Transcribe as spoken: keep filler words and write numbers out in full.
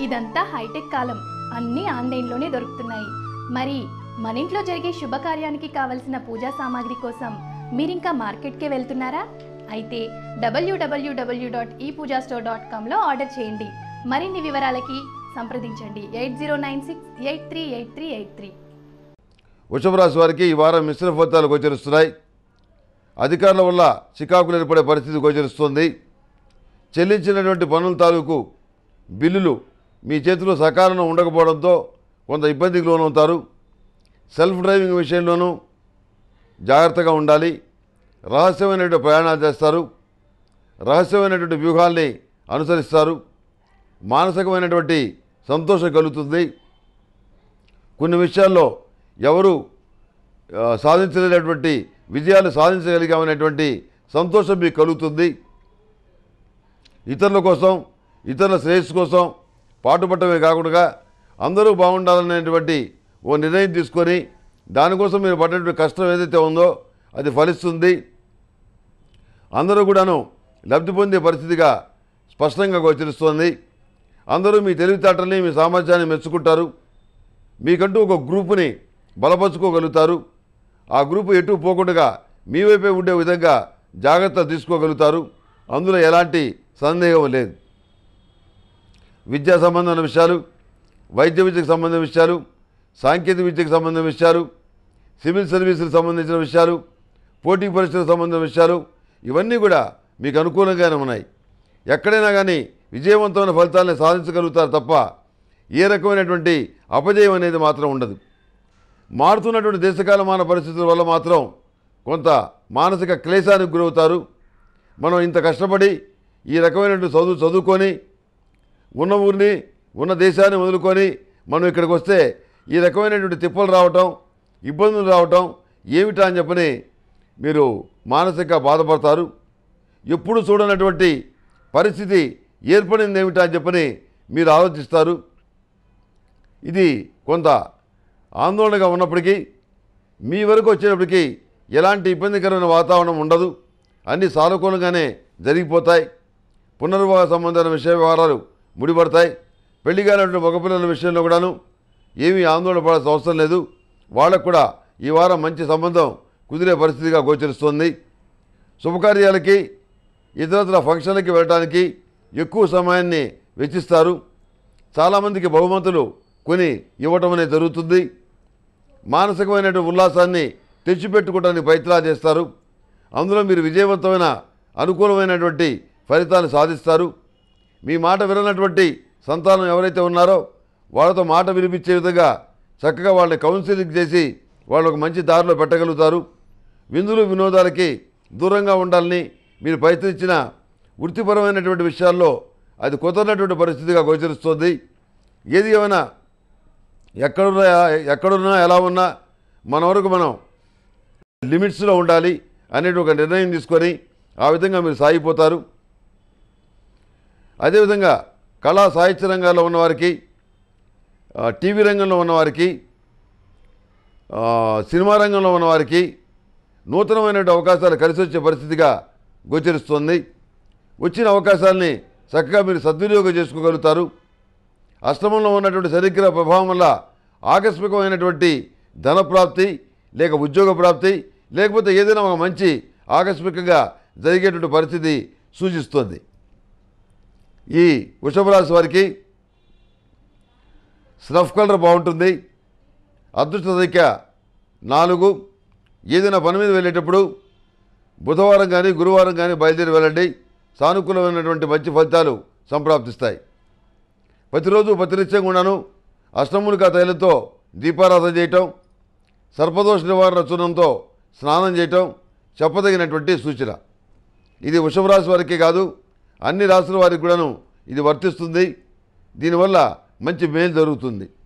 ఇదంతా హైటెక్ కాలం, అన్నీ ఆన్లైన్లోనే దొరుకుతున్నాయి. మరి మన ఇంట్లో జరిగే శుభకార్యానికి కావలసిన పూజా సామాగ్రి కోసం మీరింకా మార్కెట్కే వెళ్తున్నారా? అయితే డబ్ల్యూడబ్ల్యూడబ్ల్యూ dot e Pooja store dot కామ్లో ఆర్డర్ చేయండి. మరిన్ని వివరాలకి సంప్రదించండి eight zero nine six eight three eight three eight three. వృషభ రాశి వారికి ఈ వారం మిశ్రమ ఫలితాలు గోచరిస్తున్నాయి. అధికారుల వల్ల చికాకులు ఏర్పడే పరిస్థితి గోచరిస్తుంది. చెల్లించినటువంటి పనుల తాలూకు బిల్లులు మీ చేతిలో సకాలంలో ఉండకపోవడంతో కొంత ఇబ్బందికి లోనవుతారు. సెల్ఫ్ డ్రైవింగ్ విషయంలోనూ జాగ్రత్తగా ఉండాలి. రహస్యమైనటువంటి ప్రయాణాలు చేస్తారు. రహస్యమైనటువంటి వ్యూహాల్ని అనుసరిస్తారు. మానసికమైనటువంటి సంతోషం కలుగుతుంది. కొన్ని విషయాల్లో ఎవరు సాధించలేనటువంటి విజయాలు సాధించగలిగామనేటువంటి సంతోషం మీకు కలుగుతుంది. ఇతరుల కోసం, ఇతరుల శ్రేయస్సు కోసం పాటుపడటమే కాకుండా అందరూ బాగుండాలనేటువంటి ఓ నిర్ణయం తీసుకొని దానికోసం మీరు పడినటువంటి కష్టం ఏదైతే ఉందో అది ఫలిస్తుంది. అందరూ కూడాను లబ్ధి పొందే పరిస్థితిగా స్పష్టంగా గోచరిస్తోంది. అందరూ మీ తెలివితేటల్ని, మీ సామర్థ్యాన్ని మెచ్చుకుంటారు. మీకంటూ ఒక గ్రూపుని బలపరుచుకోగలుగుతారు. ఆ గ్రూపు ఎటు పోకుండా మీ వైపే ఉండే విధంగా జాగ్రత్తలు తీసుకోగలుగుతారు. అందులో ఎలాంటి సందేహం లేదు. విద్యా సంబంధమైన విషయాలు, వైద్య విద్యకు సంబంధించిన విషయాలు, సాంకేతిక విద్యకు సంబంధించిన విషయాలు, సివిల్ సర్వీసులకు సంబంధించిన విషయాలు, పోటీ పరీక్షలకు సంబంధించిన విషయాలు ఇవన్నీ కూడా మీకు అనుకూలంగానే ఉన్నాయి. ఎక్కడైనా కానీ విజయవంతమైన ఫలితాలను సాధించగలుగుతారు తప్ప ఏ రకమైనటువంటి అపజయం అనేది మాత్రం ఉండదు. మారుతున్నటువంటి దేశకాలమాన పరిస్థితుల వల్ల మాత్రం కొంత మానసిక క్లేశానికి గురవుతారు. మనం ఇంత కష్టపడి ఈ రకమైనటువంటి చదువు చదువుకొని ఉన్న ఊరిని, ఉన్న దేశాన్ని వదులుకొని మనం ఇక్కడికి వస్తే ఈ రకమైనటువంటి తిప్పలు రావటం, ఇబ్బందులు రావటం ఏమిటా అని చెప్పని మీరు మానసిక బాధపడతారు. ఎప్పుడు చూడనటువంటి పరిస్థితి ఏర్పడింది ఏమిటా అని చెప్పని మీరు ఆలోచిస్తారు. ఇది కొంత ఆందోళనగా ఉన్నప్పటికీ మీ వరకు వచ్చేటప్పటికీ ఎలాంటి ఇబ్బందికరమైన వాతావరణం ఉండదు. అన్నీ సానుకూలంగానే జరిగిపోతాయి. పునర్వివాహ సంబంధమైన విషయ వ్యవహారాలు ముడిపడతాయి. పెళ్లి కానటువంటి మగపిల్లల విషయంలో కూడాను ఏమీ ఆందోళన పడాల్సిన అవసరం లేదు. వాళ్ళకు కూడా ఈ వారం మంచి సంబంధం కుదిరే పరిస్థితిగా గోచరిస్తుంది. శుభకార్యాలకి, ఇతరత్ర ఫంక్షన్లకి వెళ్ళడానికి ఎక్కువ సమయాన్ని వెచ్చిస్తారు. చాలామందికి బహుమతులు కొని ఇవ్వటం అనేది జరుగుతుంది. మానసికమైనటువంటి ఉల్లాసాన్ని తెచ్చిపెట్టుకోవడానికి ప్రయత్నాలు చేస్తారు. అందులో మీరు విజయవంతమైన అనుకూలమైనటువంటి ఫలితాలు సాధిస్తారు. మీ మాట విననటువంటి సంతానం ఎవరైతే ఉన్నారో వాళ్ళతో మాట వినిపించే విధంగా చక్కగా వాళ్ళని కౌన్సిలింగ్ చేసి వాళ్ళకు మంచి దారిలో పెట్టగలుగుతారు. విందులు వినోదాలకి దూరంగా ఉండాలని మీరు ప్రయత్నించిన వృత్తిపరమైనటువంటి విషయాల్లో అది కుదరనటువంటి పరిస్థితిగా గోచరిస్తుంది. ఏది ఏమైనా ఎక్కడున్నా ఎక్కడున్నా ఎలా ఉన్నా మన వరకు మనం లిమిట్స్లో ఉండాలి అనేది ఒక నిర్ణయం తీసుకొని ఆ విధంగా మీరు సాగిపోతారు. అదేవిధంగా కళా సాహిత్య రంగాల్లో ఉన్నవారికి, టీవీ రంగంలో ఉన్నవారికి, సినిమా రంగంలో ఉన్నవారికి నూతనమైనటువంటి అవకాశాలు కలిసి వచ్చే పరిస్థితిగా గోచరిస్తుంది. వచ్చిన అవకాశాలని చక్కగా మీరు సద్వినియోగం చేసుకోగలుగుతారు. అష్టమంలో ఉన్నటువంటి శనిగ్రహ ప్రభావం వల్ల ఆకస్మికమైనటువంటి ధనప్రాప్తి, లేక ఉద్యోగ ప్రాప్తి, లేకపోతే ఏదైనా ఒక మంచి ఆకస్మికంగా జరిగేటువంటి పరిస్థితి సూచిస్తుంది. ఈ వృషభ రాశి వారికి స్నఫ్ కలర్ బాగుంటుంది. అదృష్ట సంఖ్య నాలుగు. ఏదైనా పని మీద వెళ్ళేటప్పుడు బుధవారం కానీ గురువారం కానీ బయలుదేరి వెళ్ళండి. సానుకూలమైనటువంటి మంచి ఫలితాలు సంప్రాప్తిస్తాయి. ప్రతిరోజు ప్రతినిత్యం కూడాను అష్టమునికా తైలంతో దీపారాధన చేయటం, సర్పదోష నివారణ చూర్ణంతో స్నానం చేయటం చెప్పదగినటువంటి సూచన. ఇది వృషభ రాశి వారికి కాదు, అన్ని రాశుల వారికి కూడాను ఇది వర్తిస్తుంది. దీనివల్ల మంచి మేలు జరుగుతుంది.